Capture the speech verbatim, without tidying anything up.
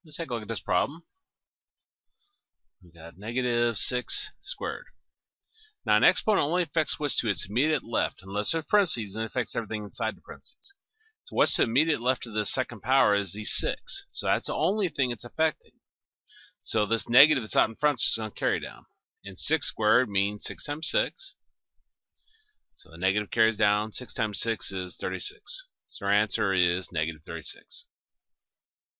Let's take a look at this problem. We got negative six squared. Now an exponent only affects what's to its immediate left, unless there's parentheses, and it affects everything inside the parentheses. So what's to the immediate left of the second power is the six. So that's the only thing it's affecting. So this negative that's out in front is going to carry down. And six squared means six times six. So the negative carries down. six times six is thirty-six. So our answer is negative thirty-six.